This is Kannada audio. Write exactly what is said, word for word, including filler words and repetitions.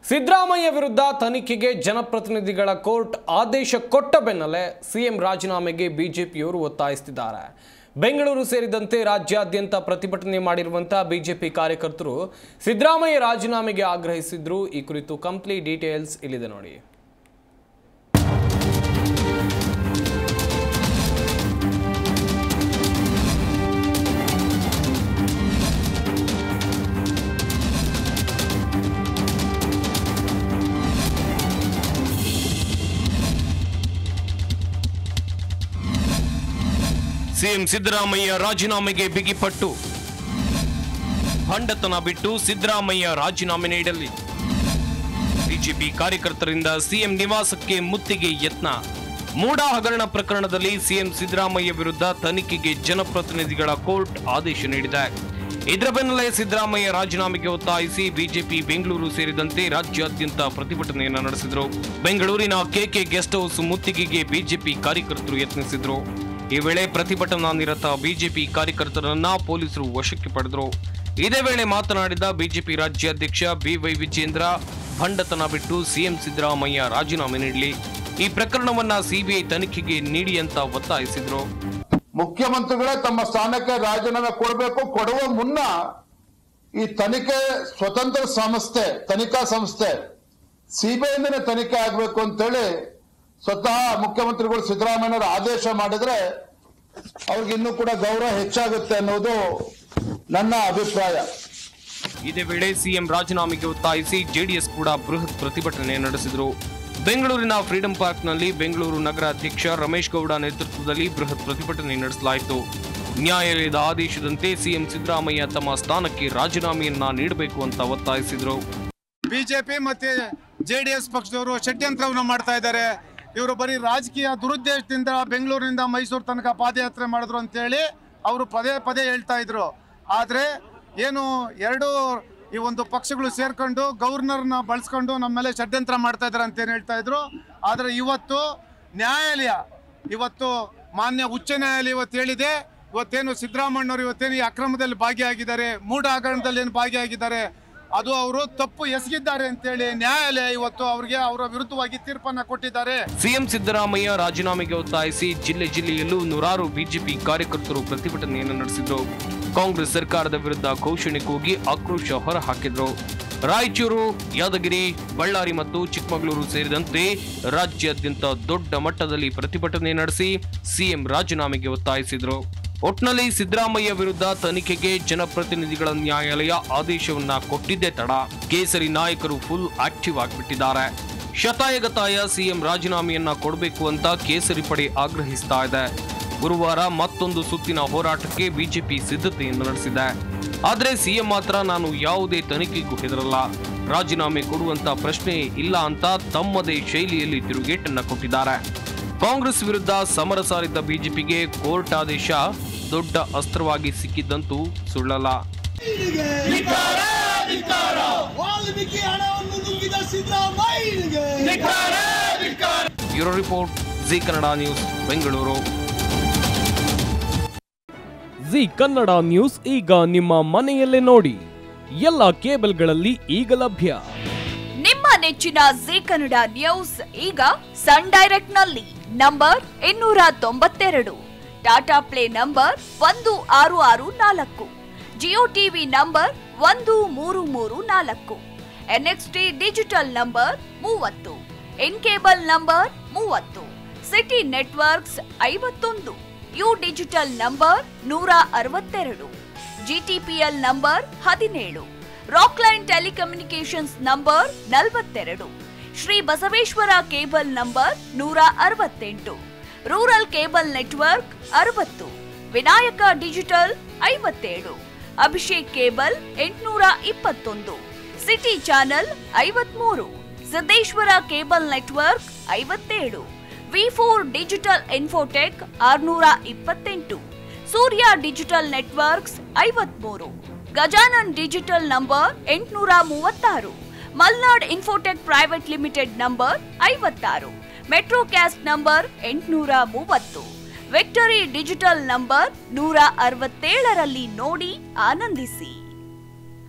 ಸಿದ್ದರಾಮಯ್ಯ ವಿರುದ್ಧ ತನಿಖೆಗೆ ಜನಪ್ರತಿನಿಧಿಗಳ ಕೋರ್ಟ್ ಆದೇಶ ಕೊಟ್ಟ ಬೆನ್ನಲ್ಲೇ ಸಿಎಂ ರಾಜೀನಾಮೆಗೆ ಬಿಜೆಪಿಯವರು ಒತ್ತಾಯಿಸುತ್ತಿದ್ದಾರೆ. ಬೆಂಗಳೂರು ಸೇರಿದಂತೆ ರಾಜ್ಯಾದ್ಯಂತ ಪ್ರತಿಭಟನೆ ಮಾಡಿರುವಂತಹ ಬಿಜೆಪಿ ಕಾರ್ಯಕರ್ತರು ಸಿದ್ದರಾಮಯ್ಯ ರಾಜೀನಾಮೆಗೆ ಆಗ್ರಹಿಸಿದ್ರು. ಈ ಕುರಿತು ಕಂಪ್ಲೀಟ್ ಡೀಟೇಲ್ಸ್ ಇಲ್ಲಿದೆ ನೋಡಿ. ಸಿಎಂ ಸಿದ್ದರಾಮಯ್ಯ ರಾಜೀನಾಮೆಗೆ ಬಿಗಿಪಟ್ಟು. ಭಂಡತನ ಬಿಟ್ಟು ಸಿದ್ದರಾಮಯ್ಯ ರಾಜೀನಾಮೆ ನೀಡಲಿ. ಬಿಜೆಪಿ ಕಾರ್ಯಕರ್ತರಿಂದ ಸಿಎಂ ನಿವಾಸಕ್ಕೆ ಮುತ್ತಿಗೆ ಯತ್ನ. ಮೂಡಾ ಹಗರಣ ಪ್ರಕರಣದಲ್ಲಿ ಸಿಎಂ ಸಿದ್ದರಾಮಯ್ಯ ವಿರುದ್ಧ ತನಿಖೆಗೆ ಜನಪ್ರತಿನಿಧಿಗಳ ಕೋರ್ಟ್ ಆದೇಶ ನೀಡಿದೆ. ಇದರ ಬೆನ್ನಲ್ಲೇ ಸಿದ್ದರಾಮಯ್ಯ ರಾಜೀನಾಮೆಗೆ ಒತ್ತಾಯಿಸಿ ಬಿಜೆಪಿ ಬೆಂಗಳೂರು ಸೇರಿದಂತೆ ರಾಜ್ಯಾದ್ಯಂತ ಪ್ರತಿಭಟನೆಯನ್ನು ನಡೆಸಿದರು. ಬೆಂಗಳೂರಿನ ಕೆಕೆ ಗೆಸ್ಟ್ ಹೌಸ್ ಮುತ್ತಿಗೆಗೆ ಬಿಜೆಪಿ ಕಾರ್ಯಕರ್ತರು ಯತ್ನಿಸಿದರು. ಈ ವೇಳೆ ಪ್ರತಿಭಟನಾ ನಿರತ ಬಿಜೆಪಿ ಕಾರ್ಯಕರ್ತರನ್ನ ಪೊಲೀಸರು ವಶಕ್ಕೆ ಪಡೆದರು. ಇದೇ ವೇಳೆ ಮಾತನಾಡಿದ ಬಿಜೆಪಿ ರಾಜ್ಯಾಧ್ಯಕ್ಷ ಬಿವೈ ವಿಜೇಂದ್ರ, ಭಂಡತನ ಬಿಟ್ಟು ಸಿಎಂ ಸಿದ್ದರಾಮಯ್ಯ ರಾಜೀನಾಮೆ ನೀಡಲಿ, ಈ ಪ್ರಕರಣವನ್ನ ಸಿಬಿಐ ತನಿಖೆಗೆ ನೀಡಿ ಅಂತ ಒತ್ತಾಯಿಸಿದ್ರು. ಮುಖ್ಯಮಂತ್ರಿಗಳೇ ತಮ್ಮ ಸ್ಥಾನಕ್ಕೆ ರಾಜೀನಾಮೆ ಕೊಡಬೇಕು. ಕೊಡುವ ಮುನ್ನ ಈ ತನಿಖೆ ಸ್ವತಂತ್ರ ಸಂಸ್ಥೆ, ತನಿಖಾ ಸಂಸ್ಥೆ ಸಿಬಿಐ ತನಿಖೆ ಆಗಬೇಕು ಅಂತೇಳಿ ಸ್ವತಃ ಮುಖ್ಯಮಂತ್ರಿಗಳು ಸಿದ್ದರಾಮಯ್ಯನವರು ಆದೇಶ ಮಾಡಿದ್ರೆ ಅವ್ರಿಗೆ ಇನ್ನೂ ಕೂಡ ಗೌರವ ಹೆಚ್ಚಾಗುತ್ತೆ ಅನ್ನೋದು ನನ್ನ ಅಭಿಪ್ರಾಯ. ಇದೇ ವೇಳೆ ಸಿಎಂ ರಾಜೀನಾಮೆಗೆ ಒತ್ತಾಯಿಸಿ ಜೆಡಿಎಸ್ ಕೂಡ ಬೃಹತ್ ಪ್ರತಿಭಟನೆ ನಡೆಸಿದರು. ಬೆಂಗಳೂರಿನ ಫ್ರೀಡಂ ಪಾರ್ಕ್ನಲ್ಲಿ ಬೆಂಗಳೂರು ನಗರ ಅಧ್ಯಕ್ಷ ರಮೇಶ್ ಗೌಡ ನೇತೃತ್ವದಲ್ಲಿ ಬೃಹತ್ ಪ್ರತಿಭಟನೆ ನಡೆಸಲಾಯಿತು. ನ್ಯಾಯಾಲಯದ ಆದೇಶದಂತೆ ಸಿಎಂ ಸಿದ್ದರಾಮಯ್ಯ ತಮ್ಮ ಸ್ಥಾನಕ್ಕೆ ರಾಜೀನಾಮೆಯನ್ನ ನೀಡಬೇಕು ಅಂತ ಒತ್ತಾಯಿಸಿದರು. ಬಿಜೆಪಿ ಮತ್ತೆ ಜೆಡಿಎಸ್ ಪಕ್ಷದವರು ಷಡ್ಯಂತ್ರವನ್ನು ಮಾಡ್ತಾ ಇದ್ದಾರೆ. ಇವರು ಬರೀ ರಾಜಕೀಯ ದುರುದ್ದೇಶದಿಂದ ಬೆಂಗಳೂರಿನಿಂದ ಮೈಸೂರು ತನಕ ಪಾದಯಾತ್ರೆ ಮಾಡಿದ್ರು ಅಂತೇಳಿ ಅವರು ಪದೇ ಪದೇ ಹೇಳ್ತಾ ಇದ್ರು. ಆದರೆ ಏನು ಎರಡು ಈ ಒಂದು ಪಕ್ಷಗಳು ಸೇರ್ಕೊಂಡು ಗವರ್ನರ್ನ ಬಳಸ್ಕೊಂಡು ನಮ್ಮ ಮೇಲೆ ಷಡ್ಯಂತ್ರ ಮಾಡ್ತಾ ಇದ್ದಾರೆ ಅಂತೇನು ಹೇಳ್ತಾ ಇದ್ರು. ಆದರೆ ಇವತ್ತು ನ್ಯಾಯಾಲಯ, ಇವತ್ತು ಮಾನ್ಯ ಉಚ್ಚ ನ್ಯಾಯಾಲಯ ಇವತ್ತು ಹೇಳಿದೆ, ಇವತ್ತೇನು ಸಿದ್ದರಾಮಯ್ಯನವರು ಇವತ್ತೇನು ಈ ಅಕ್ರಮದಲ್ಲಿ ಭಾಗಿಯಾಗಿದ್ದಾರೆ, ಮೂಢ ಹಗರಣದಲ್ಲಿ ಏನು ಭಾಗಿಯಾಗಿದ್ದಾರೆ, ಅದು ಅವರು ತಪ್ಪು ಎಸಗಿದ್ದಾರೆ ಅಂತೇಳಿ ನ್ಯಾಯಾಲಯ ಇವತ್ತು ಅವರಿಗೆ ಅವರ ವಿರುದ್ಧವಾಗಿ ತೀರ್ಪನ್ನ ಕೊಟ್ಟಿದ್ದಾರೆ. ಸಿಎಂ ಸಿದ್ದರಾಮಯ್ಯ ರಾಜೀನಾಮೆಗೆ ಒತ್ತಾಯಿಸಿ ಜಿಲ್ಲೆ ಜಿಲ್ಲೆಯಲ್ಲೂ ನೂರಾರು ಬಿಜೆಪಿ ಕಾರ್ಯಕರ್ತರು ಪ್ರತಿಭಟನೆಯನ್ನು ನಡೆಸಿದ್ರು. ಕಾಂಗ್ರೆಸ್ ಸರ್ಕಾರದ ವಿರುದ್ಧ ಘೋಷಣೆ ಕೂಗಿ ಆಕ್ರೋಶ ಹೊರಹಾಕಿದ್ರು. ರಾಯಚೂರು, ಯಾದಗಿರಿ, ಬಳ್ಳಾರಿ ಮತ್ತು ಚಿಕ್ಕಮಗಳೂರು ಸೇರಿದಂತೆ ರಾಜ್ಯಾದ್ಯಂತ ದೊಡ್ಡ ಮಟ್ಟದಲ್ಲಿ ಪ್ರತಿಭಟನೆ ನಡೆಸಿ ಸಿಎಂ ರಾಜೀನಾಮೆಗೆ ಒತ್ತಾಯಿಸಿದ್ರು. ಒಟ್ನಲ್ಲಿ ಸಿದ್ದರಾಮಯ್ಯ ವಿರುದ್ಧ ತನಿಖೆಗೆ ಜನಪ್ರತಿನಿಧಿಗಳ ನ್ಯಾಯಾಲಯ ಆದೇಶವನ್ನ ಕೊಟ್ಟಿದ್ದೇ ತಡ ಕೇಸರಿ ನಾಯಕರು ಫುಲ್ ಆಕ್ಟಿವ್ ಆಗಿಬಿಟ್ಟಿದ್ದಾರೆ. ಶತಾಯಗತಾಯ ಸಿಎಂ ರಾಜೀನಾಮೆಯನ್ನ ಕೊಡಬೇಕು ಅಂತ ಕೇಸರಿ ಪಡೆ ಆಗ್ರಹಿಸ್ತಾ ಇದೆ. ಗುರುವಾರ ಮತ್ತೊಂದು ಸುತ್ತಿನ ಹೋರಾಟಕ್ಕೆ ಬಿಜೆಪಿ ಸಿದ್ಧತೆಯನ್ನು ನಡೆಸಿದೆ. ಆದ್ರೆ ಸಿಎಂ ಮಾತ್ರ ನಾನು ಯಾವುದೇ ತನಿಖೆಗೂ ಹೆದರಲ್ಲ, ರಾಜೀನಾಮೆ ಕೊಡುವಂತ ಪ್ರಶ್ನೆ ಇಲ್ಲ ಅಂತ ತಮ್ಮದೇ ಶೈಲಿಯಲ್ಲಿ ತಿರುಗೇಟನ್ನ ಕೊಟ್ಟಿದ್ದಾರೆ. ಕಾಂಗ್ರೆಸ್ ವಿರುದ್ಧ ಸಮರ ಸಾರಿದ್ದ ಬಿಜೆಪಿಗೆ ಕೋರ್ಟ್ ಆದೇಶ ದೊಡ್ಡ ಅಸ್ತ್ರವಾಗಿ ಸಿಕ್ಕಿದ್ದಂತೂ ಸುಳ್ಳಲ್ಲ. Bureau report, Zee Kannada news, Bengaluru. Zee Kannada news ಈಗ ನಿಮ್ಮ ಮನೆಯಲ್ಲೇ ನೋಡಿ. ಎಲ್ಲ ಕೇಬಲ್ಗಳಲ್ಲಿ ಈಗ ಲಭ್ಯ. ನಿಮ್ಮ ನೆಚ್ಚಿನ ಜಿ ಕನ್ನಡ ನ್ಯೂಸ್ ಈಗ ಸನ್ ಡೈರೆಕ್ಟ್ ನಲ್ಲಿ ನಂಬರ್ ಇನ್ನೂರ ತೊಂಬತ್ತೆರಡು, ಟಾಟಾ ಪ್ಲೇ ನಂಬರ್ ಒಂದು ಆರು ಆರು ನಾಲ್ಕು, ಜಿಯೋ ಟಿವಿ ನಂಬರ್ ಒಂದು ಮೂರು ಮೂರು ನಾಲ್ಕು, ಎನ್ಎಕ್ಸ್ಟಿ ಡಿಜಿಟಲ್ ನಂಬರ್ ಮೂವತ್ತು, ಇನ್ ಕೇಬಲ್ ನಂಬರ್ ಮೂವತ್ತು, ಸಿಟಿ ನೆಟ್ವರ್ಕ್ಸ್ ಐವತ್ತೊಂದು, ಯು ಡಿಜಿಟಲ್ ನಂಬರ್ ನೂರ ಅರವತ್ತೆರಡು, ಜಿಟಿಪಿಎಲ್ ನಂಬರ್ ಹದಿನೇಳು, ರಾಕ್ಲೈನ್ ಟೆಲಿಕಮ್ಯುನಿಕೇಶನ್ಸ್ ನಂಬರ್ ನಲವತ್ತೆರಡು, ಶ್ರೀ ಬಸವೇಶ್ವರ ಕೇಬಲ್ ನಂಬರ್ ನೂರ ಅರವತ್ತೆಂಟು, ರೂರಲ್ ಕೇಬಲ್ ನೆಟ್ವರ್ಕ್ ಅರವತ್ತು, ವಿನಾಯಕ ಡಿಜಿಟಲ್ ಐವತ್ತೇಳು, ಅಭಿಷೇಕ್ ಕೇಬಲ್ ಎಂಟುನೂರ ಇಪ್ಪತ್ತೊಂದು, ಸಿಟಿ ಚಾನೆಲ್ ಐವತ್ಮೂರು, ಸಿದ್ದೇಶ್ವರ ಕೇಬಲ್ ನೆಟ್ವರ್ಕ್ ಐವತ್ತೇಳು, ವಿ ಫೋರ್ ಡಿಜಿಟಲ್ ಇನ್ಫೋಟೆಕ್ ಆರುನೂರ ಇಪ್ಪತ್ತೆಂಟು, ಸೂರ್ಯ ಡಿಜಿಟಲ್ ನೆಟ್ವರ್ಕ್ಸ್ ಐವತ್ಮೂರು, ಗಜಾನನ್ ಡಿಜಿಟಲ್ ನಂಬರ್ ಎಂಟುನೂರ ಮೂವತ್ತಾರು, Malnad infotech private limited number ಐವತ್ತಾರು, ಮೆಟ್ರೋಕ್ಯಾಸ್ಟ್ ನಂಬರ್ ಎಂಟುನೂರ ಮೂವತ್ತು, ವಿಕ್ಟರಿ ಡಿಜಿಟಲ್ ನಂಬರ್ ನೂರ ಅರವತ್ತೇಳರಲ್ಲಿ ನೋಡಿ ಆನಂದಿಸಿ.